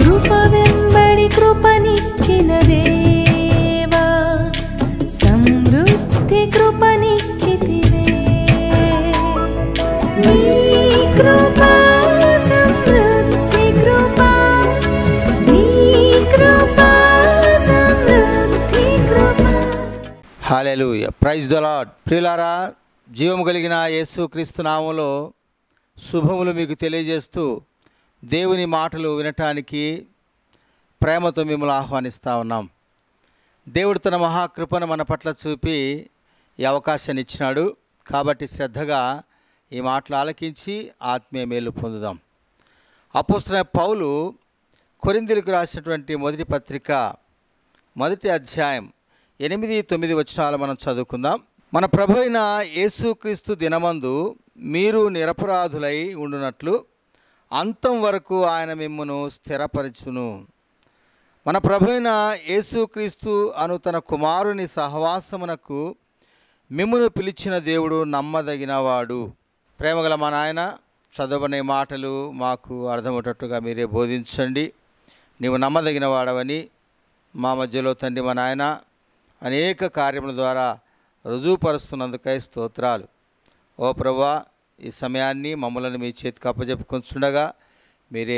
కృప వెంబడి కృపనిచ్చిన దేవా, సమృద్ధి కృపనిచ్చితివే. నీ కృప సమృద్ధి కృప, నీ కృప సమృద్ధి కృప. Hallelujah, praise the lord. ప్రియులారా, జీవము కలిగిన యేసుక్రీస్తు నామములో శుభములు మీకు తెలియజేస్తూ దేవుని మాటలు వినటానికి ప్రేమతో మిమ్మల్ని ఆహ్వానిస్తూ ఉన్నాం. దేవుడు తన మహాకృపను మన పట్ల చూపి ఈ అవకాశాన్ని ఇచ్చినాడు. కాబట్టి శ్రద్ధగా ఈ మాటలు ఆలకించి ఆత్మీయ మేలు పొందుదాం. అపోస్తలుడైన పౌలు కొరింథీయులకు రాసినటువంటి మొదటి పత్రిక 1వ అధ్యాయం 8-9 వచనాలు మనం చదువుకుందాం. మన ప్రభు అయిన యేసుక్రీస్తు దినమందు మీరు నిరపరాధులై ఉండునట్లు అంతం వరకు ఆయన మిమ్మును స్థిరపరచును. మన ప్రభు అయిన యేసుక్రీస్తు అను తన కుమారుని సహవాసమునకు మిమ్మును పిలిచిన దేవుడు నమ్మదగినవాడు. ప్రేమగల మా నాయన, చదవని మాటలు మాకు అర్థమయ్యేటట్టుగా మీరే బోధించండి. నీవు నమ్మదగిన వాడవని మా మధ్యలో తండ్రి మా నాయన అనేక కార్యముల ద్వారా రుజువుపరుస్తున్నందుకై స్తోత్రాలు. ఓ ప్రభువా, ఈ సమయాన్ని మమ్మల్ని మీ చేతికి అప్పజెప్పుకొంచుండగా మీరే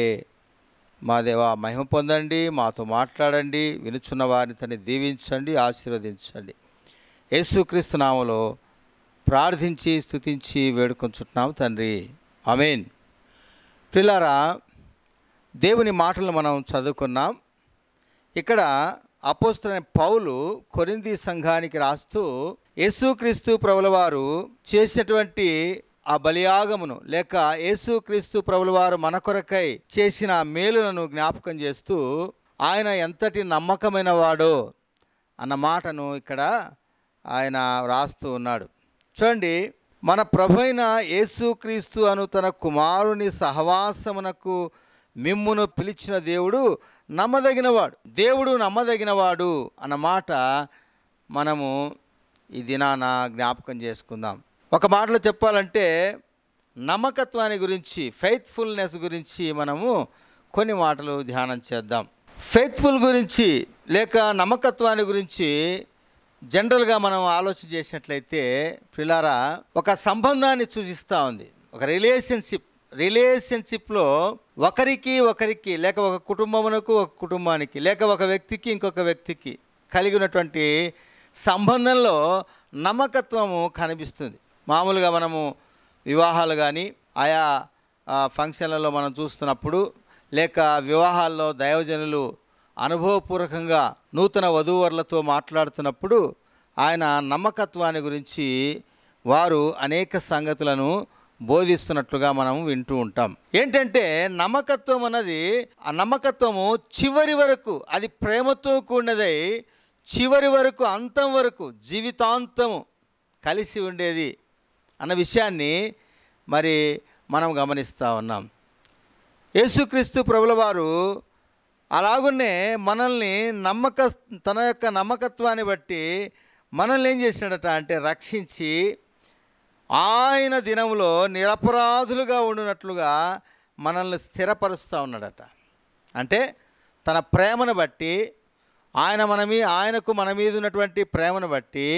మా దేవా మహిమ పొందండి, మాతో మాట్లాడండి, వినుచున్న వారిని తన్ని దీవించండి, ఆశీర్వదించండి. యేసుక్రీస్తు నామములో ప్రార్థించి స్తుతించి వేడుకొంచుంటున్నాము తండ్రి, ఆమేన్. ప్రియులారా, దేవుని మాటలను మనం చదువుకున్నాం. ఇక్కడ అపోస్తలుడైన పౌలు కొరింథీ సంఘానికి రాస్తూ యేసుక్రీస్తు ప్రభుల వారు చేసినటువంటి ఆ బలియాగమును లేక యేసుక్రీస్తు ప్రభుల వారు మన కొరకై చేసిన మేలులను జ్ఞాపకం చేస్తూ ఆయన ఎంతటి నమ్మకమైన వాడో అన్న మాటను ఇక్కడ ఆయన రాస్తూ ఉన్నాడు. చూడండి, మన ప్రభు అయిన యేసుక్రీస్తు అను తన కుమారుని సహవాసమునకు మిమ్మును పిలిచిన దేవుడు నమ్మదగినవాడు. దేవుడు నమ్మదగినవాడు అన్న మాట మనము ఈ దినాన జ్ఞాపకం చేసుకుందాం. ఒక మాటలో చెప్పాలంటే నమ్మకత్వాన్ని గురించి, ఫెయిత్ఫుల్నెస్ గురించి మనము కొన్ని మాటలు ధ్యానం చేద్దాం. ఫెయిత్ఫుల్ గురించి లేక నమ్మకత్వాన్ని గురించి జనరల్గా మనం ఆలోచన చేసినట్లయితే ప్రియులారా, ఒక సంబంధాన్ని సూచిస్తూ ఉంది. ఒక రిలేషన్షిప్లో ఒకరికి లేక ఒక కుటుంబమునకు ఒక కుటుంబానికి లేక ఒక వ్యక్తికి ఇంకొక వ్యక్తికి కలిగినటువంటి సంబంధంలో నమ్మకత్వము కనిపిస్తుంది. మామూలుగా మనము వివాహాలు కానీ ఆయా ఫంక్షన్లలో మనం చూస్తున్నప్పుడు లేక వివాహాల్లో దైవజనులు అనుభవపూర్వకంగా నూతన వధూవరులతో మాట్లాడుతున్నప్పుడు ఆయన నమ్మకత్వాన్ని గురించి వారు అనేక సంగతులను బోధిస్తున్నట్లుగా మనం వింటూ ఉంటాం. ఏంటంటే నమ్మకత్వం అన్నది, ఆ నమ్మకత్వము చివరి వరకు అది ప్రేమతో కూడినదై చివరి వరకు అంతం వరకు జీవితాంతము కలిసి ఉండేది అన్న విషయాన్ని మరి మనం గమనిస్తూ ఉన్నాం. యేసుక్రీస్తు ప్రభుల వారు అలాగునే మనల్ని తన యొక్క నమ్మకత్వాన్ని బట్టి మనల్ని ఏం చేసినాడట అంటే రక్షించి ఆయన దినంలో నిరపరాధులుగా ఉండునట్లుగా మనల్ని స్థిరపరుస్తూ ఉన్నాడట. అంటే తన ప్రేమను బట్టి ఆయనకు మన మీద ఉన్నటువంటి ప్రేమను బట్టి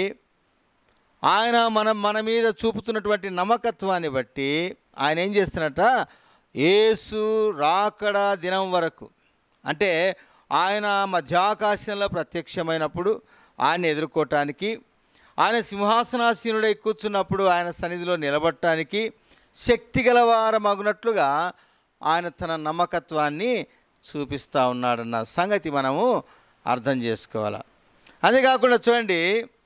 ఆయన మన మీద చూపుతున్నటువంటి నమ్మకత్వాన్ని బట్టి ఆయన ఏం చేస్తున్నట, యేసు రాకడ దినం వరకు అంటే ఆయన మధ్యాకాశంలో ప్రత్యక్షమైనప్పుడు ఆయన ఎదుర్కోవటానికి, ఆయన సింహాసనాసీనుడై కూర్చున్నప్పుడు ఆయన సన్నిధిలో నిలబడటానికి శక్తి గలవారమగునట్లుగా ఆయన తన నమ్మకత్వాన్ని చూపిస్తూ ఉన్నాడన్న సంగతి మనము అర్థం చేసుకోవాలి. అంతేకాకుండా చూడండి,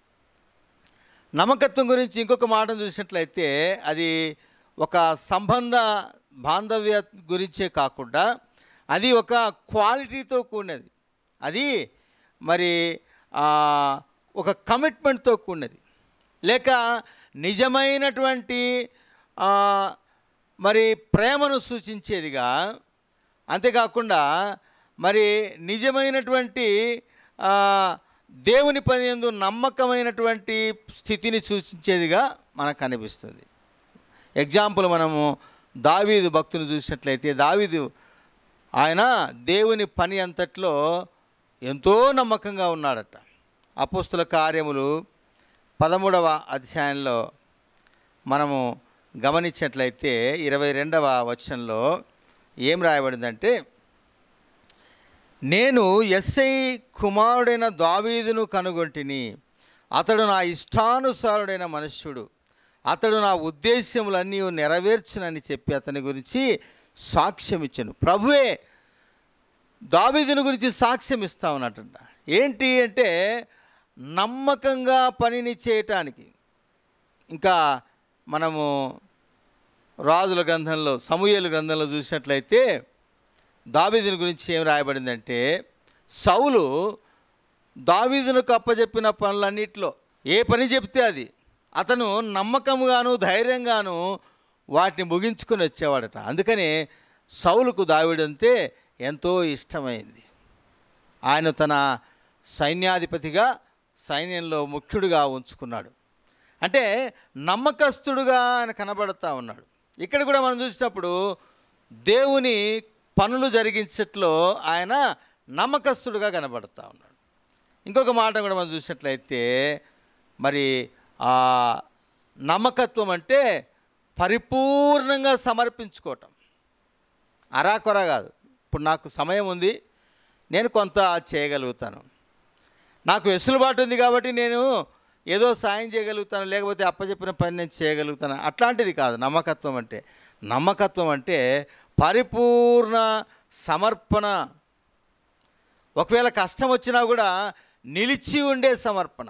నమ్మకత్వం గురించి ఇంకొక మాటను చూసినట్లయితే అది ఒక బాంధవ్య గురించే కాకుండా అది ఒక క్వాలిటీతో కూడినది. అది మరి ఒక కమిట్మెంట్తో కూడినది లేక నిజమైనటువంటి మరి ప్రేమను సూచించేదిగా, అంతేకాకుండా మరి నిజమైనటువంటి దేవుని పని యందు నమ్మకమైనటువంటి స్థితిని సూచించేదిగా మనకు కనిపిస్తుంది. ఎగ్జాంపుల్ మనము దావీదు భక్తుని చూసినట్లయితే దావీదు ఆయన దేవుని పని అంతట్లో ఎంతో నమ్మకంగా ఉన్నాడట. అపోస్తుల కార్యములు 13వ అధ్యాయంలో మనము గమనించినట్లయితే 22వ వచనంలో ఏం రాయబడిందంటే, నేను యెస్సై కుమారుడైన దావీదును కనుగొంటిని, అతడు నా ఇష్టానుసారుడైన మనుష్యుడు, అతడు నా ఉద్దేశ్యములన్నీ నెరవేర్చునని చెప్పి అతని గురించి సాక్ష్యం ఇచ్చాను. ప్రభువే దావీదుని గురించి సాక్ష్యం ఇస్తా ఉన్నట్ట. ఏంటి అంటే నమ్మకంగా పనిని చేయటానికి. ఇంకా మనము రాజుల గ్రంథంలో, సమూయేలు గ్రంథంలో చూసినట్లయితే దావీదుని గురించి ఏం రాయబడిందంటే, సౌలు దావీదునకు అప్పచెప్పిన పనులన్నిటిలో ఏ పని చెప్తే అది అతను నమ్మకంగాను ధైర్యంగాను వాటిని ముగించుకొని వచ్చేవాడట. అందుకని సౌలుకు దావీదంటే ఎంతో ఇష్టమైంది. ఆయన తన సైన్యాధిపతిగా, సైన్యంలో ముఖ్యుడిగా ఉంచుకున్నాడు. అంటే నమ్మకస్తుడుగా ఆయన కనబడుతూ ఉన్నాడు. ఇక్కడ కూడా మనం చూసినప్పుడు దేవుని పనులు జరిగించట్లో ఆయన నమ్మకస్తుడుగా కనబడుతూ ఉన్నాడు. ఇంకొక మాట కూడా మనం చూసినట్లయితే, మరి ఆ నమ్మకత్వం అంటే పరిపూర్ణంగా సమర్పించుకోవటం, అరాకొర కాదు. ఇప్పుడు నాకు సమయం ఉంది, నేను కొంత చేయగలుగుతాను, నాకు వెసులుబాటు ఉంది కాబట్టి నేను ఏదో సాయం చేయగలుగుతాను, లేకపోతే అప్పచెప్పిన పని నేను చేయగలుగుతాను, అట్లాంటిది కాదు నమ్మకత్వం అంటే. నమ్మకత్వం అంటే పరిపూర్ణ సమర్పణ. ఒకవేళ కష్టం వచ్చినా కూడా నిలిచి ఉండే సమర్పణ.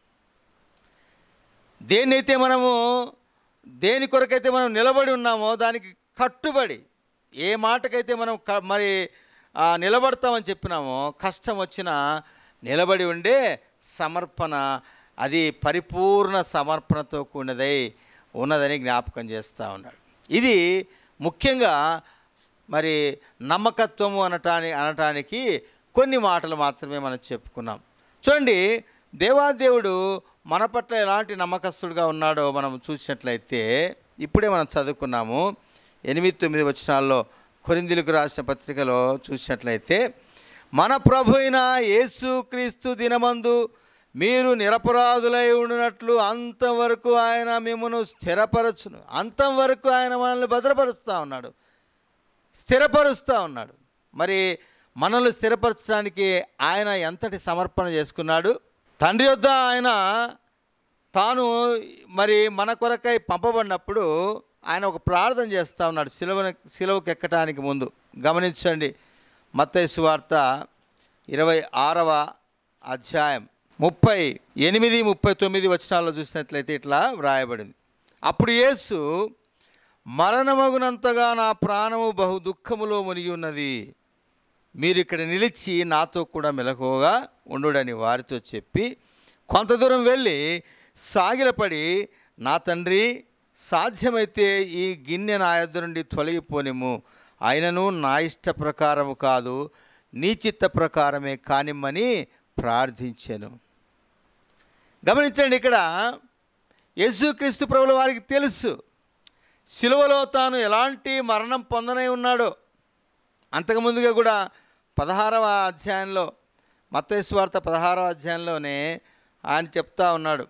దేని కొరకైతే మనం నిలబడి ఉన్నామో దానికి కట్టుబడి, ఏ మాటకైతే మనం మరి నిలబడతామని చెప్పినామో, కష్టం వచ్చినా నిలబడి ఉండే సమర్పణ, అది పరిపూర్ణ సమర్పణతో ఉన్నదని జ్ఞాపకం చేస్తూ ఉన్నాడు. ఇది ముఖ్యంగా మరి నమ్మకత్వము అనటానికి కొన్ని మాటలు మాత్రమే మనం చెప్పుకున్నాం. చూడండి, దేవాదేవుడు మన పట్ల ఎలాంటి నమ్మకస్తుడుగా ఉన్నాడో మనం చూసినట్లయితే, ఇప్పుడే మనం చదువుకున్నాము 8-9 వచనాల్లో కొరింథీయులకు రాసిన పత్రికలో చూసినట్లయితే, మన ప్రభు అయిన యేసుక్రీస్తు దినమందు మీరు నిరపరాధులై ఉండినట్లు అంతవరకు ఆయన మిమ్మల్ని స్థిరపరచును. అంతవరకు ఆయన మనల్ని భద్రపరుస్తూ ఉన్నాడు, స్థిరపరుస్తూ ఉన్నాడు. మరి మనల్ని స్థిరపరచడానికి ఆయన ఎంతటి సమర్పణ చేసుకున్నాడు. తండ్రి యొద్ద ఆయన తాను మరి మన కొరకై పంపబడినప్పుడు ఆయన ఒక ప్రార్థన చేస్తూ ఉన్నాడు సిలువకు ఎక్కటానికి ముందు. గమనించండి, మత్తయి సువార్త 26వ అధ్యాయం 38-39 వచనాల్లో చూసినట్లయితే ఇట్లా వ్రాయబడింది. అప్పుడు యేసు, మరణమగునంతగా నా ప్రాణము బహు దుఃఖములో మునిగి ఉన్నది, మీరు ఇక్కడ నిలిచి నాతో కూడా మెలకువగా ఉండుడని వారితో చెప్పి కొంత దూరం వెళ్ళి సాగిలపడి, నా తండ్రి, సాధ్యమైతే ఈ గిన్నె నా యొద్ద నుండి తొలగిపోనిము, అయినను నా ఇష్ట ప్రకారము కాదు, నీ చిత్త ప్రకారమే కానిమ్మని ప్రార్థించాను. గమనించండి, ఇక్కడ యేసుక్రీస్తు ప్రభుల వారికి తెలుసు సిలువలో తాను ఎలాంటి మరణం పొందనై ఉన్నాడో. అంతకుముందుగా కూడా 16వ అధ్యాయంలో, మత్తయి సువార్త 16వ అధ్యాయంలోనే ఆయన చెప్తా ఉన్నాడు.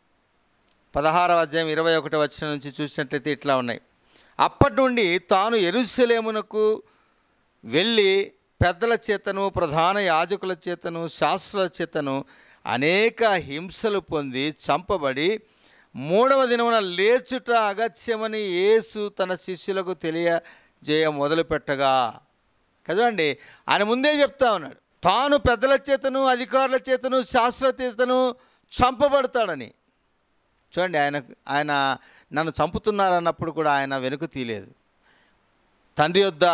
16వ అధ్యాయం 21వ వచనం నుంచి చూసినట్లయితే ఇట్లా ఉన్నాయి. అప్పటి నుండి తాను యెరూషలేమునకు వెళ్ళి పెద్దల చేతను, ప్రధాన యాజకుల చేతను, శాస్త్రుల చేతను అనేక హింసలు పొంది చంపబడి 3వ దినమున లేచుట అగత్యమని యేసు తన శిష్యులకు తెలియజేయ మొదలుపెట్టగా. కదండి, ఆయన ముందే చెప్తా ఉన్నాడు, తాను పెద్దల చేతను, అధికారుల చేతను, శాస్త్రుల చేతను చంపబడతాడని. చూడండి, ఆయన నన్ను చంపుతున్నారన్నప్పుడు కూడా ఆయన వెనుక తీయలేదు. తండ్రి యొద్ద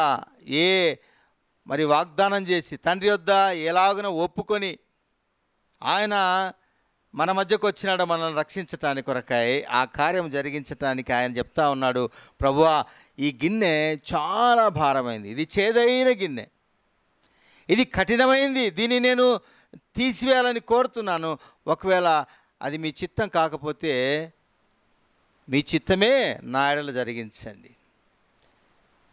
మరి వాగ్దానం చేసి, తండ్రి యొద్ద ఎలాగున ఒప్పుకొని ఆయన మన మధ్యకు వచ్చినాడు మనల్ని రక్షించటానికి కొరకై, ఆ కార్యం జరిగించటానికి ఆయన చెప్తా ఉన్నాడు, ప్రభువా, ఈ గిన్నె చాలా భారమైంది, ఇది చేదైన గిన్నె, ఇది కఠినమైంది, దీన్ని నేను తీసివేయాలని కోరుతున్నాను. ఒకవేళ అది మీ చిత్తం కాకపోతే మీ చిత్తమే నా ఎడల జరిగించండి.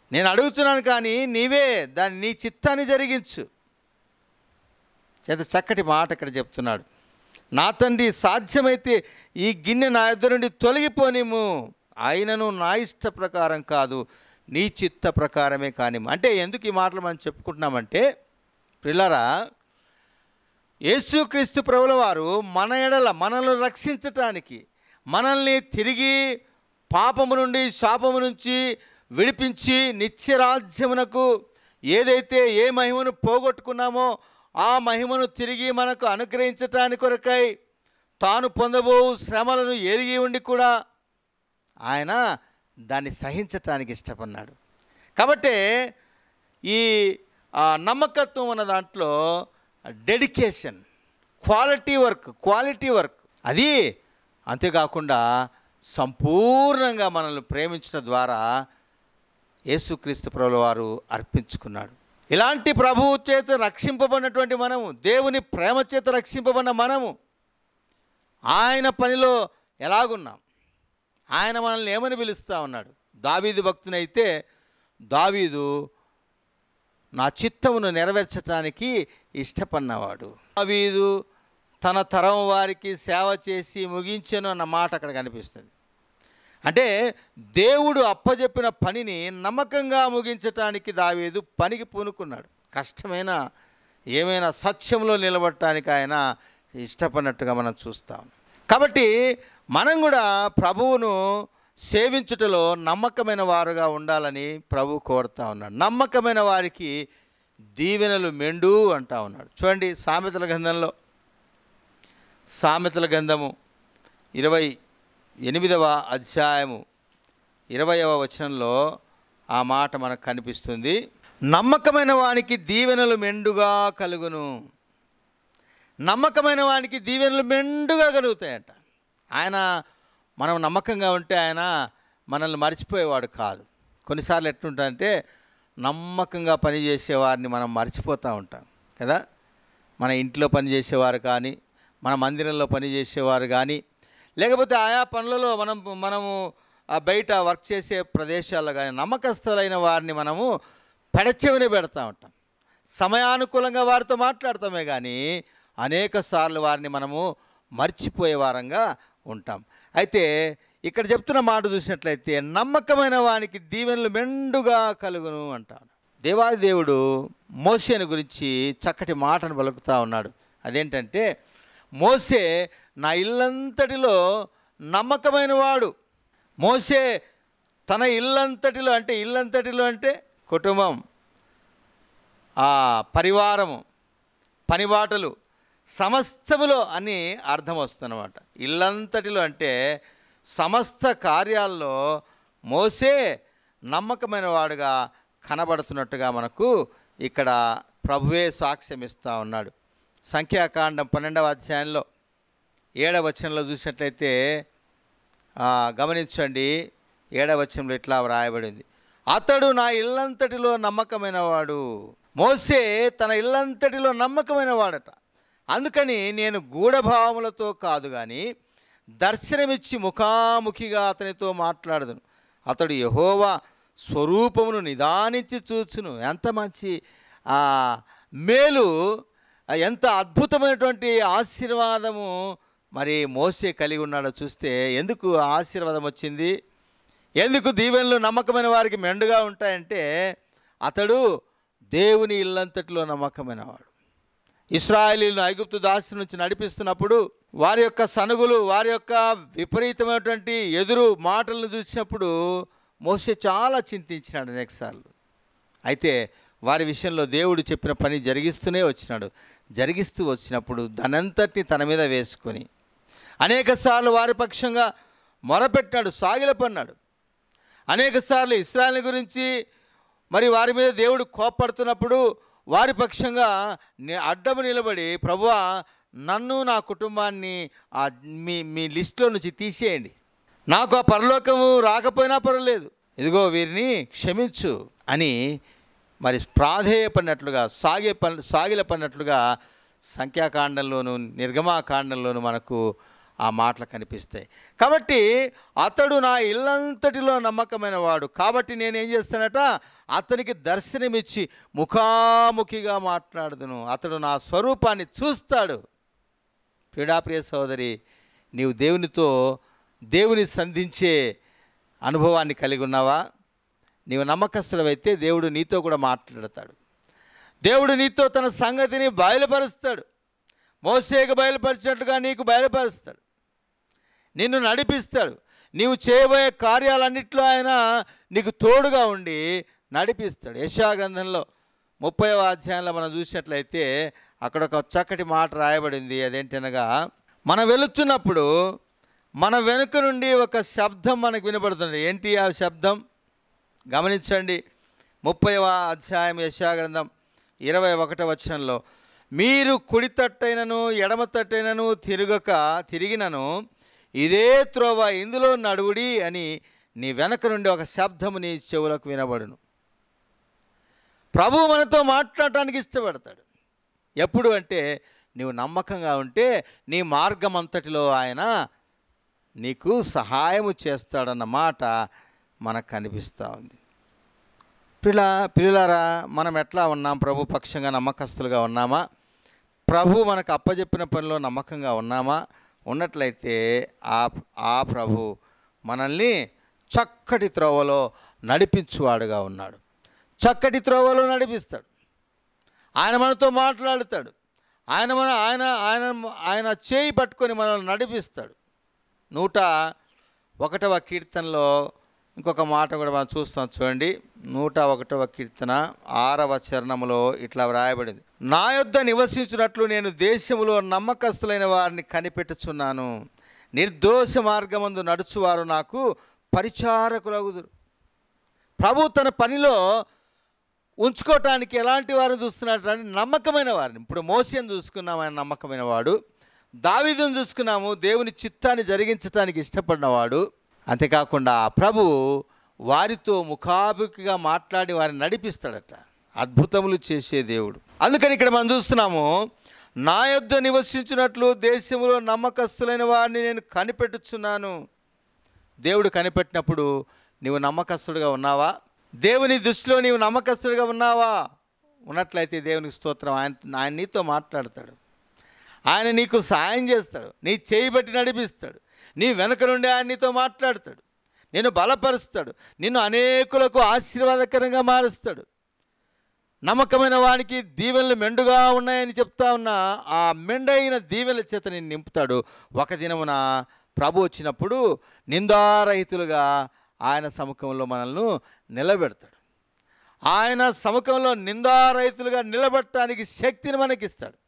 నేను అడుగుతున్నాను కానీ నీవే దాన్ని నీ చిత్తాన్ని జరిగించు. చేత చక్కటి మాట ఇక్కడ చెప్తున్నాడు. నా తండ్రి, సాధ్యమైతే ఈ గిన్నె నా ఎదురు నుండి తొలగిపోనిము, ఆయనను నా ఇష్ట ప్రకారం కాదు నీ చిత్త ప్రకారమే కానిము. అంటే ఎందుకు ఈ మాటలు మనం చెప్పుకుంటున్నామంటే, ప్రియులారా, యేసుక్రీస్తు ప్రభుల వారు మన ఎడల మనల్ని రక్షించటానికి, మనల్ని తిరిగి పాపము నుండి శాపము నుంచి విడిపించి నిత్యరాజ్యమునకు ఏదైతే ఏ మహిమను పోగొట్టుకున్నామో ఆ మహిమను తిరిగి మనకు అనుగ్రహించటానికి కొరకై తాను పొందబో శ్రమలను ఎరిగి ఉండి కూడా ఆయన దాన్ని సహించటానికి ఇష్టపడినాడు. కాబట్టి ఈ నమ్మకత్వం అన్న దాంట్లో డెడికేషన్, క్వాలిటీ వర్క్ అది. అంతేకాకుండా సంపూర్ణంగా మనల్ని ప్రేమించడం ద్వారా యేసుక్రీస్తు ప్రభుల వారు అర్పించుకున్నాడు. ఇలాంటి ప్రభువు చేత రక్షింపబడినటువంటి మనము, దేవుని ప్రేమ చేత రక్షింపబడిన మనము ఆయన పనిలో ఎలాగున్నాం? ఆయన మనల్ని ఏమని పిలుస్తూ ఉన్నాడు? దావీదు భక్తునైతే దావీదు నా చిత్తమును నెరవేర్చడానికి ఇష్టపడినవాడు. దావీదు తన తరం వారికి సేవ చేసి ముగించెను అన్న మాట అక్కడ కనిపిస్తుంది. అంటే దేవుడు అప్పజెప్పిన పనిని నమ్మకంగా ముగించటానికి దావీదు పనికి పూనుకున్నాడు. కష్టమైన ఏమైనా సత్యంలో నిలబడటానికి ఆయన ఇష్టపడినట్టుగా మనం చూస్తాం. కాబట్టి మనం కూడా ప్రభువును సేవించుటలో నమ్మకమైన వారుగా ఉండాలని ప్రభు కోరుతా ఉన్నాడు. నమ్మకమైన వారికి దీవెనలు మెండు అంటా ఉన్నాడు. చూడండి, సామెతల గ్రంథము 28వ అధ్యాయము 20వ వచనంలో ఆ మాట మనకు కనిపిస్తుంది. నమ్మకమైన వానికి దీవెనలు మెండుగా కలుగును. నమ్మకమైన వానికి దీవెనలు మెండుగా కలుగుతాయంట. ఆయన మనం నమ్మకంగా ఉంటే ఆయన మనల్ని మర్చిపోయేవాడు కాదు. కొన్నిసార్లు ఎట్లుంటుందంటే నమ్మకంగా పనిచేసే వారిని మనం మర్చిపోతూ ఉంటాం కదా. మన ఇంట్లో పనిచేసేవారు కానీ, మన మందిరంలో పనిచేసేవారు కానీ, లేకపోతే ఆయా పనులలో మనము బయట వర్క్ చేసే ప్రదేశాల్లో కానీ నమ్మకస్తులైన వారిని మనము పెడచెవిని పెడతా ఉంటాం. సమయానుకూలంగా వారితో మాట్లాడతామే కానీ అనేక సార్లు వారిని మనము మర్చిపోయే వారంగా ఉంటాం. అయితే ఇక్కడ చెప్తున్న మాట చూసినట్లయితే నమ్మకమైన వానికి దీవెనలు మెండుగా కలుగును అంటాడు. దేవాది దేవుడు మోషేను గురించి చక్కటి మాటను పలుకుతూ ఉన్నాడు. అదేంటంటే, మోషే నా ఇల్లంతటిలో నమ్మకమైన వాడు. మోషే తన ఇల్లంతటిలో అంటే కుటుంబం, పరివారము, పనిబాటలు, సమస్తములో అని అర్థం వస్తుందన్నమాట. ఇల్లంతటిలో అంటే సమస్త కార్యాల్లో మోసే నమ్మకమైన వాడుగా కనబడుతున్నట్టుగా మనకు ఇక్కడ ప్రభువే సాక్ష్యం ఇస్తూ ఉన్నాడు. సంఖ్యాకాండం 12వ అధ్యాయంలో 7వ వచనంలో చూసినట్లయితే గమనించండి, 7వ వచనంలో ఇట్లా వ్రాయబడింది, అతడు నా ఇల్లంతటిలో నమ్మకమైన వాడు. మోసే తన ఇల్లంతటిలో నమ్మకమైన వాడట. అందుకని నేను గూఢభావములతో కాదు కానీ దర్శనమిచ్చి ముఖాముఖిగా అతనితో మాట్లాడదును. అతడు యెహోవా స్వరూపమును నిదానించి చూచును. ఎంత మంచి మేలు, ఎంత అద్భుతమైనటువంటి ఆశీర్వాదము మరి మోసే కలిగి ఉన్నాడో చూస్తే ఎందుకు ఆశీర్వాదం వచ్చింది, ఎందుకు దీవెనలు నమ్మకమైన వారికి మెండుగా ఉంటాయంటే అతడు దేవుని ఇల్లంతటిలో నమ్మకమైన వాడు. ఇశ్రాయేలీయులను ఐగుప్తు దాస్యం నుంచి నడిపిస్తున్నప్పుడు వారి యొక్క సనుగులు, వారి యొక్క విపరీతమైనటువంటి ఎదురు మాటలను చూసినప్పుడు మోసే చాలా చింతించినాడు అనేకసార్లు. అయితే వారి విషయంలో దేవుడు చెప్పిన పని జరిగిస్తూ వచ్చినప్పుడు దానంతటిని తన మీద వేసుకొని అనేకసార్లు వారి పక్షంగా మొరపెట్టాడు, సాగిలపన్నాడు. అనేకసార్లు ఇశ్రాయేలు గురించి మరి వారి మీద దేవుడు కోపడుతున్నప్పుడు వారి పక్షంగా అడ్డము నిలబడి, ప్రభువా నన్ను నా కుటుంబాన్ని మీ లిస్టులో నుంచి తీసేయండి, నాకు ఆ పరలోకము రాకపోయినా పర్వాలేదు, ఇదిగో వీరిని క్షమించు అని మరి ప్రాధేయపడినట్లుగా సాగిలపడినట్లుగా సంఖ్యాకాండంలోను నిర్గమాకాండంలోను మనకు ఆ మాటలు కనిపిస్తాయి. కాబట్టి అతడు నా ఇల్లంతటిలో నమ్మకమైన వాడు, కాబట్టి నేనేం చేస్తానట, అతనికి దర్శనమిచ్చి ముఖాముఖిగా మాట్లాడుదును, అతడు నా స్వరూపాన్ని చూస్తాడు. ప్రియ సోదరి, నీవు దేవుని సంధించే అనుభవాన్ని కలిగి ఉన్నావా? నీవు నమ్మకస్తుడవైతే దేవుడు నీతో కూడా మాట్లాడతాడు. దేవుడు నీతో తన సంగతిని బయలుపరుస్తాడు. మోసేకు బయలుపరిచినట్లుగా నీకు బయలుపరుస్తాడు, నిన్ను నడిపిస్తాడు. నీవు చేయబోయే కార్యాలన్నింటిలో ఆయన నీకు తోడుగా ఉండి నడిపిస్తాడు. యెషయా గ్రంథంలో 30వ అధ్యాయంలో మనం చూసినట్లయితే అక్కడ ఒక చక్కటి మాట రాయబడింది. అదేంటనగా, మనం వెళుతున్నప్పుడు మన వెనుక నుండి ఒక శబ్దం మనకు వినపడుతుంది. ఏంటి ఆ శబ్దం? గమనించండి. 30వ అధ్యాయం యెషయా గ్రంథం 21వ వచనంలో, మీరు కుడి తట్టైనను ఎడమ తట్టైనను తిరిగినను ఇదే త్రోవ, ఇందులో నడువుడి అని నీ వెనక నుండి ఒక శబ్దము నీ చెవులకు వినబడును. ప్రభువు మనతో మాట్లాడటానికి ఇష్టపడతాడు. ఎప్పుడు అంటే, నీవు నమ్మకంగా ఉంటే నీ మార్గం అంతటిలో ఆయన నీకు సహాయము చేస్తాడన్న మాట మనకు కనిపిస్తూ ఉంది. పిల్లారా, మనం ఎట్లా ఉన్నాం? ప్రభు పక్షంగా నమ్మకస్తులుగా ఉన్నామా? ప్రభు మనకు అప్పచెప్పిన పనిలో నమ్మకంగా ఉన్నామా? ఉన్నట్లయితే ఆ ప్రభు మనల్ని చక్కటి త్రోవలో నడిపించువాడుగా ఉన్నాడు. చక్కటి త్రోవలో నడిపిస్తాడు. ఆయన మనతో మాట్లాడుతాడు. ఆయన చేయి పట్టుకొని మనల్ని నడిపిస్తాడు. 101వ కీర్తనలో ఇంకొక మాట కూడా మనం చూస్తాం. చూడండి, 101వ కీర్తన 6వ చరణంలో ఇట్లా వ్రాయబడింది, నా యొద్ద నివసించినట్లు నేను దేశములో నమ్మకస్తులైన వారిని కనిపెట్టుచున్నాను, నిర్దోష మార్గమందు నడుచువారు నాకు పరిచారకులగుదురు. ప్రభు తన పనిలో ఉంచుకోవటానికి ఎలాంటి వారిని చూస్తున్నాడు అంటే, నమ్మకమైన వారిని. ఇప్పుడు మోసేను చూసుకున్నాము, ఆయన నమ్మకమైన వాడు. దావీదును చూసుకున్నాము, దేవుని చిత్తాన్ని జరిగించడానికి ఇష్టపడినవాడు. అంతేకాకుండా ప్రభు వారితో ముఖాముఖిగా మాట్లాడి వారిని నడిపిస్తాడట. అద్భుతములు చేసే దేవుడు. అందుకని ఇక్కడ మనం చూస్తున్నాము, నా యొద్ద నివసించినట్లు దేశంలో నమ్మకస్తులైన వారిని నేను కనిపెట్టుచున్నాను. దేవుడు కనిపెట్టినప్పుడు నీవు నమ్మకస్తుడిగా ఉన్నావా? దేవుని దృష్టిలో నీవు నమ్మకస్తుడిగా ఉన్నావా? ఉన్నట్లయితే దేవునికి స్తోత్రం. ఆయన నీతో మాట్లాడతాడు. ఆయన నీకు సహాయం చేస్తాడు. నీ చేయి బట్టి నడిపిస్తాడు. నీ వెనక నుండి ఆయన నీతో మాట్లాడతాడు. నిన్ను బలపరుస్తాడు. నిన్ను అనేకులకు ఆశీర్వాదకరంగా మారుస్తాడు. నమ్మకమైన వానికి దీవెనలు మెండుగా ఉన్నాయని చెప్తా ఉన్నా, ఆ మెండైన దీవెనల చేత నిన్ను నింపుతాడు. ఒక దినమున ప్రభు వచ్చినప్పుడు నిందారహితులుగా ఆయన సముఖంలో మనల్ని నిలబెడతాడు. ఆయన సముఖంలో నిందారహితులుగా నిలబెట్టడానికి శక్తిని మనకిస్తాడు.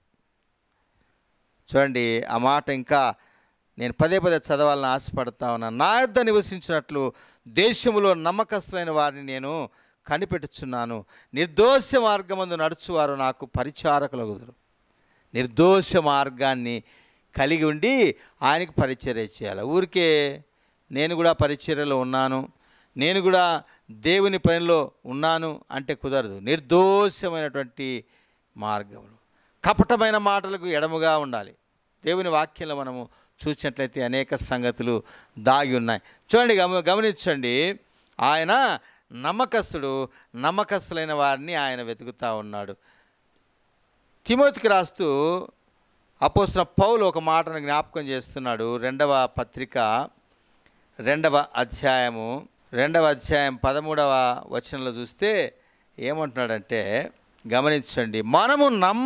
చూడండి, ఆ మాట ఇంకా నేను పదే చదవాలని ఆశపడతా ఉన్నాను. నా యొద్ద నివసించినట్లు దేశములో నమ్మకస్తులైన వారిని నేను కనిపెట్టుచున్నాను, నిర్దోష మార్గమందు నడుచువారు నాకు పరిచారకులగుదురు. నిర్దోష మార్గాన్ని కలిగి ఉండి ఆయనకి పరిచర్య చేయాలి. ఊరికే నేను కూడా పరిచర్యలో ఉన్నాను, నేను కూడా దేవుని పనిలో ఉన్నాను అంటే కుదరదు. నిర్దోషమైనటువంటి మార్గములు, కపటమైన మాటలకు ఎడముగా ఉండాలి. దేవుని వాక్యంలో మనము చూసినట్లయితే అనేక సంగతులు దాగి ఉన్నాయి. చూడండి, గమనించండి. ఆయన నమ్మకస్తుడు. నమ్మకస్తులైన వారిని ఆయన వెతుకుతూ ఉన్నాడు. తిమోతికి రాస్తూ అపోస్తలుడైన పౌలు ఒక మాటను జ్ఞాపకం చేస్తున్నాడు. 2వ పత్రిక 2వ అధ్యాయం 13వ వచనంలో చూస్తే ఏమంటున్నాడంటే, గమనించండి, మనము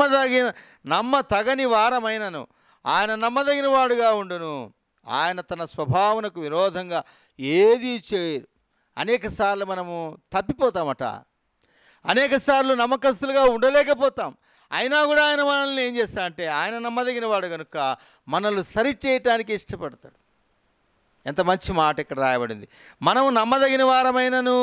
నమ్మతగని వారమైనను ఆయన నమ్మదగిన వాడుగా ఉండును, ఆయన తన స్వభావనకు విరోధంగా ఏదీ చేయరు. అనేకసార్లు మనము తప్పిపోతామట, అనేకసార్లు నమ్మకస్తులుగా ఉండలేకపోతాం. అయినా కూడా ఆయన మనల్ని ఏం చేస్తాడంటే, ఆయన నమ్మదగిన వాడు కనుక మనల్ని సరిచేయటానికి ఇష్టపడతాడు. ఎంత మంచి మాట ఇక్కడ రాయబడింది. మనము నమ్మదగిన వారమైనను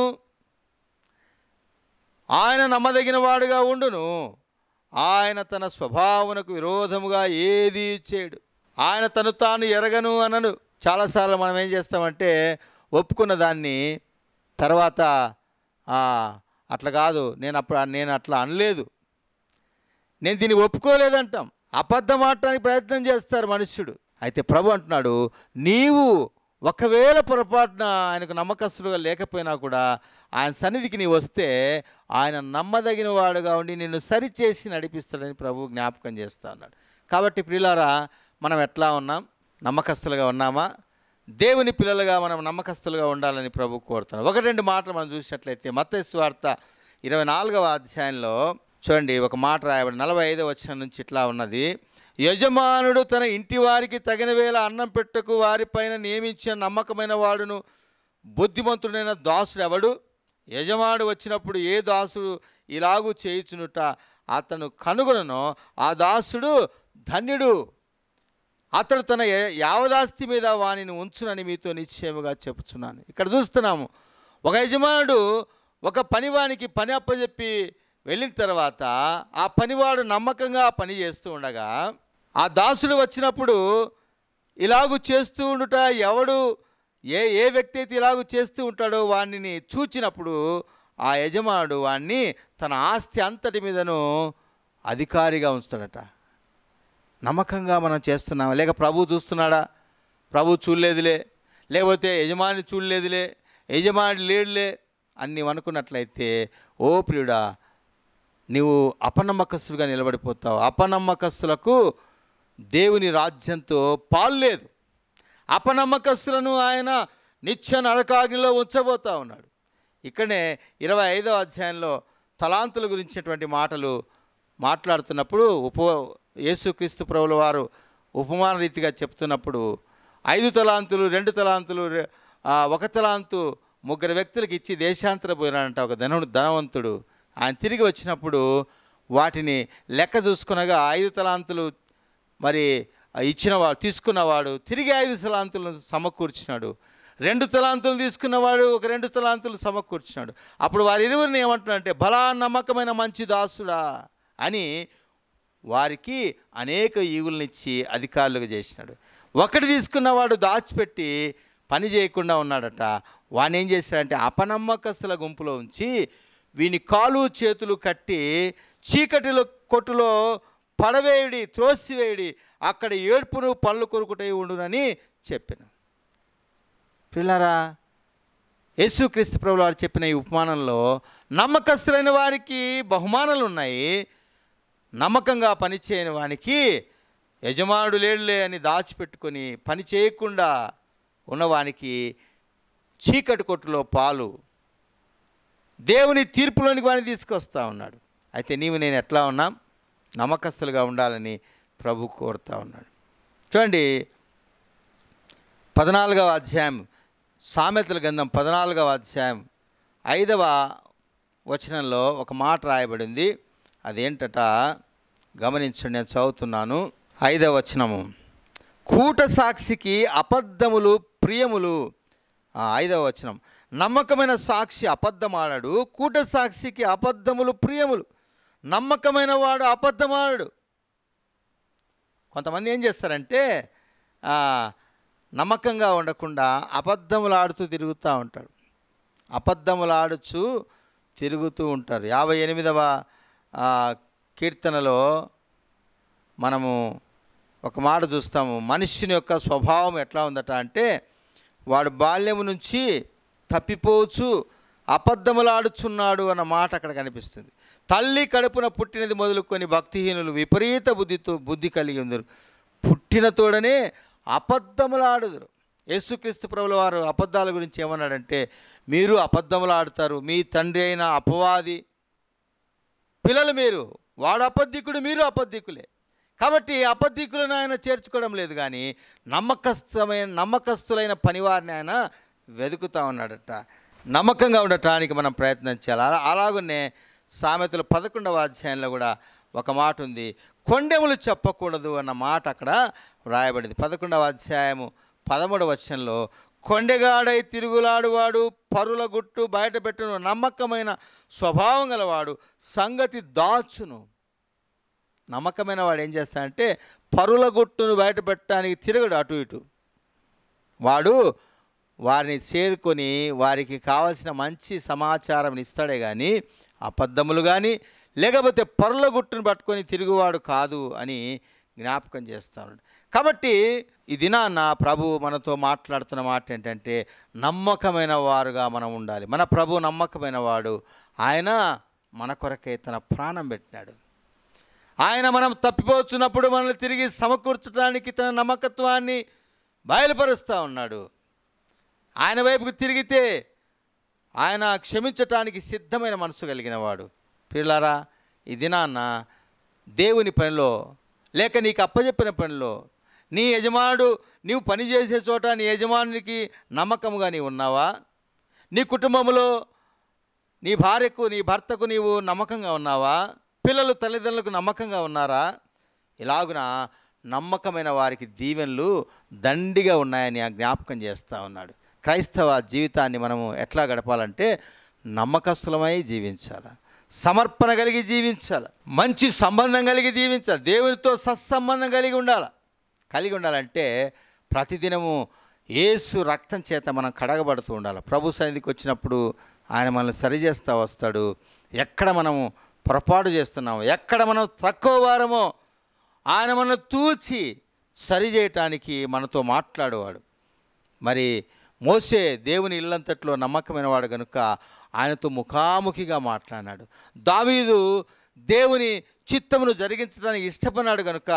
ఆయన నమ్మదగిన వాడుగా ఉండును, ఆయన తన స్వభావనకు విరోధముగా ఏదీ చేయడు. ఆయన తను తాను ఎరగను అనను. చాలాసార్లు మనం ఏం చేస్తామంటే, ఒప్పుకున్న దాన్ని తర్వాత అట్లా కాదు, నేను అట్లా అనలేదు, నేను దీన్ని ఒప్పుకోలేదంటాం. అబద్ధం ఆడటానికి ప్రయత్నం చేస్తారు మనుష్యుడు. అయితే ప్రభు అంటున్నాడు, నీవు ఒకవేళ పొరపాటున ఆయనకు నమ్మకస్తులుగా లేకపోయినా కూడా ఆయన సన్నిధికి నీవు వస్తే ఆయన నమ్మదగిన వాడుగా ఉండి నిన్ను సరిచేసి నడిపిస్తాడని ప్రభు జ్ఞాపకం చేస్తా ఉన్నాడు. కాబట్టి ప్రియులారా, మనం ఎట్లా ఉన్నాం? నమ్మకస్తులుగా ఉన్నామా? దేవుని పిల్లలుగా మనం నమ్మకస్తులుగా ఉండాలని ప్రభు కోరుతున్నాం. ఒకటి రెండు మాటలు మనం చూసినట్లయితే మత్తయి సువార్త 24వ అధ్యాయంలో చూడండి, ఒక మాట రాయబడి 45వ వచనం నుంచి ఇట్లా ఉన్నది. యజమానుడు తన ఇంటి వారికి తగిన వేళ అన్నం పెట్టకు వారిపైన నియమించిన నమ్మకమైన వాడును బుద్ధిమంతుడైన దాసుడు ఎవడు? యజమానుడు వచ్చినప్పుడు ఏ దాసుడు ఇలాగూ చేయుచునుట అతను కనుగొననో ఆ దాసుడు ధన్యుడు. అతడు తన యావదాస్తి మీద వానిని ఉంచునని మీతో నిశ్చయముగా చెప్పుచున్నాను. ఇక్కడ చూస్తున్నాము, ఒక యజమానుడు ఒక పనివానికి పని అప్పచెప్పి వెళ్ళిన తర్వాత ఆ పనివాడు నమ్మకంగా పని చేస్తూ ఉండగా ఆ దాసుడు వచ్చినప్పుడు ఇలాగూ చేస్తూ ఉండుట ఎవడు ఏ వ్యక్తి అయితే ఇలాగూ చేస్తూ ఉంటాడో వాడిని చూచినప్పుడు ఆ యజమానుడు వాడిని తన ఆస్తి అంతటి మీదను అధికారిగా ఉంచుతాడట. నమ్మకంగా మనం చేస్తున్నామా? లేక ప్రభు చూస్తున్నాడా? ప్రభు చూడలేదులే, లేకపోతే యజమాని చూడలేదులే, యజమాని లేడులే అని అనుకున్నట్లయితే, ఓ ప్రియుడా, నీవు అపనమ్మకస్తులుగా నిలబడిపోతావు. అపనమ్మకస్తులకు దేవుని రాజ్యంతో పాలు లేదు. అపనమ్మకస్తులను ఆయన నిత్య నరకాగ్నిలో ఉంచబోతా ఉన్నాడు. ఇక్కడనే 25వ అధ్యాయంలో తలాంతుల గురించినటువంటి మాటలు మాట్లాడుతున్నప్పుడు యేసుక్రీస్తు ప్రభుల వారు ఉపమాన రీతిగా చెప్తున్నప్పుడు 5 తలాంతులు 2 తలాంతులు 1 తలాంతు 3 వ్యక్తులకు ఇచ్చి దేశాంతర పోయినాడంట ఒక ధనవంతుడు. ఆయన తిరిగి వచ్చినప్పుడు వాటిని లెక్క చూసుకునగా 5 తలాంతులు మరి ఇచ్చినవాడు తీసుకున్నవాడు తిరిగి 5 తలాంతులను సమకూర్చినాడు. 2 తలాంతులు తీసుకున్నవాడు ఒక 2 తలాంతులు సమకూర్చినాడు. అప్పుడు వారి ఇరువురిని ఏమంటున్నాడంటే, బలా నమ్మకమైన మంచి దాసుడా అని వారికి అనేక ఈవులనిచ్చి అధికారులుగా చేసినాడు. ఒకటి తీసుకున్నవాడు దాచిపెట్టి పని చేయకుండా ఉన్నాడట. వాడిని ఏం చేశాడంటే అపనమ్మకస్తుల గుంపులో ఉంచి వీని కాలు చేతులు కట్టి చీకటిలో కొట్టులో పడవేయుడి, త్రోసివేయుడి, అక్కడ ఏడ్పును పళ్ళు కొరుకుటై ఉండునని చెప్పాను. పిల్లరా, యేసుక్రీస్తు ప్రభువు వారు చెప్పిన ఈ ఉపమానంలో నమ్మకస్తులైన వారికి బహుమానాలు ఉన్నాయి, నమ్మకంగా పనిచేయని వానికి యజమానుడు లేడులే అని దాచిపెట్టుకొని పని చేయకుండా ఉన్నవానికి చీకటి కొట్టులో పాలు, దేవుని తీర్పులోనికి వాడిని తీసుకొస్తా ఉన్నాడు. అయితే నీవు నేను ఎట్లా ఉన్నాం? నమ్మకస్తులుగా ఉండాలని ప్రభు కోరుతా ఉన్నాడు. చూడండి, 14వ అధ్యాయం సామెతల గ్రంథం 14వ అధ్యాయం 5వ వచనంలో ఒక మాట రాయబడింది. అదేంటట గమనించండి, నేను చదువుతున్నాను. 5వ వచనము, కూట సాక్షికి అబద్ధములు ప్రియములు. 5వ వచనం, నమ్మకమైన సాక్షి అబద్ధమాడాడు, కూట సాక్షికి అబద్ధములు ప్రియములు. నమ్మకమైన వాడు అబద్ధమాడాడు. కొంతమంది ఏం చేస్తారంటే నమ్మకంగా ఉండకుండా అబద్ధములు ఆడుతూ తిరుగుతూ ఉంటాడు. అబద్ధములు ఆడుచు తిరుగుతూ ఉంటారు. 58వ కీర్తనలో మనము ఒక మాట చూస్తాము. మనుష్యుని యొక్క స్వభావం ఎట్లా ఉందట అంటే, వాడు బాల్యము నుంచి తప్పిపోవచ్చు అబద్ధములాడుచున్నాడు అన్న మాట అక్కడ కనిపిస్తుంది. తల్లి కడుపున పుట్టినది మొదలుకొని భక్తిహీనులు విపరీత బుద్ధి కలిగి ఉందరు, పుట్టిన తోడనే అబద్ధములాడుదురు. యేసుక్రీస్తు ప్రభుల వారు అబద్ధాల గురించి ఏమన్నాడంటే, మీరు అబద్ధములాడుతారు, మీ తండ్రి అయిన అపవాది పిల్లలు మీరు, వాడు అబద్ధికుడు, మీరు అబద్ధికులే. కాబట్టి అబద్ధికులను ఆయన చేర్చుకోవడం లేదు, కానీ నమ్మకస్తులైన పనివారిని ఆయన వెతుకుతూ ఉన్నాడట. నమ్మకంగా ఉండటానికి మనం ప్రయత్నం చేయాలి. అలాగనే సామెతలు 11వ అధ్యాయంలో కూడా ఒక మాట ఉంది, కొండెములు చెప్పకూడదు అన్న మాట అక్కడ వ్రాయబడింది. 11వ అధ్యాయము 13వ వచనంలో, కొండెగాడై తిరుగులాడువాడు పరుల గుట్టు బయటపెట్టును, నమ్మకమైన స్వభావం గలవాడు సంగతి దాచును. నమ్మకమైన వాడు ఏం చేస్తాడంటే పరుల గుట్టును బయటపెట్టడానికి తిరగడు అటు ఇటు. వాడు వారిని చేరుకొని వారికి కావలసిన మంచి సమాచారం ఇస్తాడే కానీ అబద్ధములు కానీ లేకపోతే పరుల గుట్టును పట్టుకొని తిరుగువాడు కాదు అని జ్ఞాపకం చేస్తూ ఉన్నాడు. కాబట్టి ఈ దినాన ప్రభు మనతో మాట్లాడుతున్న మాట ఏంటంటే నమ్మకమైన వారుగా మనం ఉండాలి. మన ప్రభు నమ్మకమైన వాడు. ఆయన మన కొరకై తన ప్రాణం పెట్టినాడు. ఆయన మనం తప్పిపోతున్నప్పుడు మనల్ని తిరిగి సమకూర్చడానికి తన నమ్మకత్వాన్ని బయలుపరుస్తూ ఉన్నాడు. ఆయన వైపుకు తిరిగితే ఆయన క్షమించటానికి సిద్ధమైన మనసు కలిగిన వాడు. పిల్లారా, ఈ దినాన్న దేవుని పనిలో లేక నీకు అప్పచెప్పిన పనిలో నీ యజమానుడు నీవు పనిచేసే చోట నీ యజమానునికి నమ్మకముగా నీవు ఉన్నావా? నీ కుటుంబంలో నీ భార్యకు నీ భర్తకు నీవు నమ్మకంగా ఉన్నావా? పిల్లలు తల్లిదండ్రులకు నమ్మకంగా ఉన్నారా? ఇలాగున నమ్మకమైన వారికి దీవెనలు దండిగా ఉన్నాయని జ్ఞాపకం చేస్తూ ఉన్నాడు. క్రైస్తవ జీవితాన్ని మనము ఎట్లా గడపాలంటే నమ్మకస్తులమై జీవించాలి, సమర్పణ కలిగి జీవించాలి, మంచి సంబంధం కలిగి జీవించాలి, దేవునితో సత్సంబంధం కలిగి ఉండాలంటే ప్రతిదినము యేసు రక్తం చేత మనం కడగబడుతూ ఉండాలి. ప్రభు సన్నిధికి వచ్చినప్పుడు ఆయన మనల్ని సరిచేస్తూ వస్తాడు. ఎక్కడ మనము పొరపాటు చేస్తున్నామో, ఎక్కడ మనం తక్కువ వారమో ఆయన మనల్ని తూచి సరిచేయటానికి మనతో మాట్లాడేవాడు. మరి మోసే దేవుని ఇల్లంతట్లో నమ్మకమైన వాడు కనుక ఆయనతో ముఖాముఖిగా మాట్లాడినాడు. దావీదు దేవుని చిత్తమును జరిగించడానికి ఇష్టపడినాడు కనుక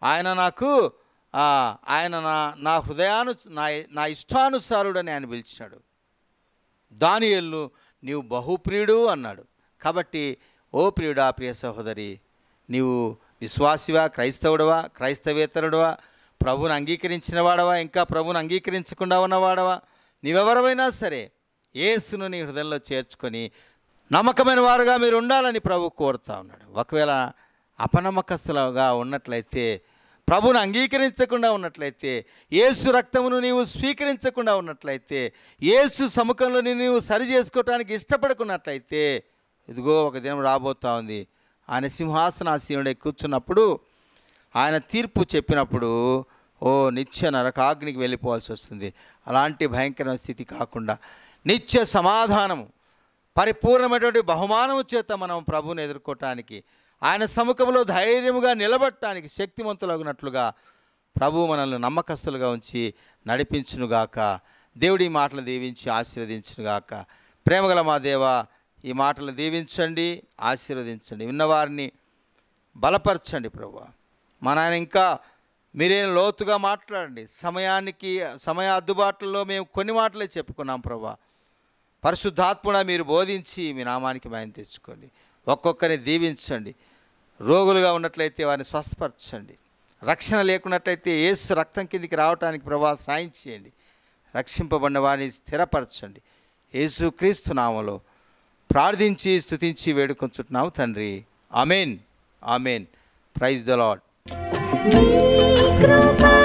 ఆయన నా నా ఇష్టానుసారుడని ఆయన పిలిచాడు. దానియేలును నీవు బహుప్రియుడు అన్నాడు. కాబట్టి ఓ ప్రియుడా, ప్రియ సహోదరి, నీవు విశ్వాసివా, క్రైస్తవుడవా, క్రైస్తవేతరుడవా, ప్రభువును అంగీకరించిన వాడవా, ఇంకా ప్రభువును అంగీకరించకుండా ఉన్నవాడవా, నీవెవరమైనా సరే యేసును నీ హృదయంలో చేర్చుకొని నమ్మకమైన వారుగా మీరు ఉండాలని ప్రభు కోరుతా ఉన్నాడు. ఒకవేళ అపనమ్మకస్తులుగా ఉన్నట్లయితే, ప్రభువును అంగీకరించకుండా ఉన్నట్లయితే, యేసు రక్తమును నీవు స్వీకరించకుండా ఉన్నట్లయితే, యేసు సముఖంలో నీవు సరి చేసుకోవటానికి ఇష్టపడుకున్నట్లయితే, ఇదిగో ఒక దినం రాబోతా ఉంది. ఆయన సింహాసనాసీనుడై కూర్చున్నప్పుడు ఆయన తీర్పు చెప్పినప్పుడు నిత్య నరకాగ్నికి వెళ్ళిపోవాల్సి వస్తుంది. అలాంటి భయంకరమైన స్థితి కాకుండా నిత్య సమాధానము, పరిపూర్ణమైనటువంటి బహుమానము చేత మనం ప్రభువుని ఎదుర్కోవటానికి, ఆయన సముఖంలో ధైర్యముగా నిలబడటానికి శక్తిమంతులగినట్లుగా ప్రభువు మనల్ని నమ్మకస్తులుగా ఉంచి నడిపించునుగాక. దేవుడి మాటలు దీవించి ఆశీర్వదించునుగాక. ప్రేమగల మా దేవ, ఈ మాటలు దీవించండి, ఆశీర్వదించండి, విన్నవారిని బలపరచండి ప్రభువా. మా నాయన ఇంకా మీరేం లోతుగా మాట్లాడండి. సమయ అద్దుబాట్లలో మేము కొన్ని మాటలే చెప్పుకున్నాం ప్రభువా. పరిశుద్ధాత్ముడా మీరు బోధించి మీ నామానికి మహిమ తెచ్చుకోండి. ఒక్కొక్కరిని దీవించండి. రోగులుగా ఉన్నట్లయితే వారిని స్వస్థపరచండి. రక్షణ లేకున్నట్లయితే యేసు రక్తం కిందికి రావడానికి ప్రభువా సాయం చేయండి. రక్షింపబడిన వారిని స్థిరపరచండి. యేసుక్రీస్తు నామములో ప్రార్థించి స్తుతించి వేడుకొంచుతున్నాము తండ్రి. Amen, amen. Praise the lord. నీ కృప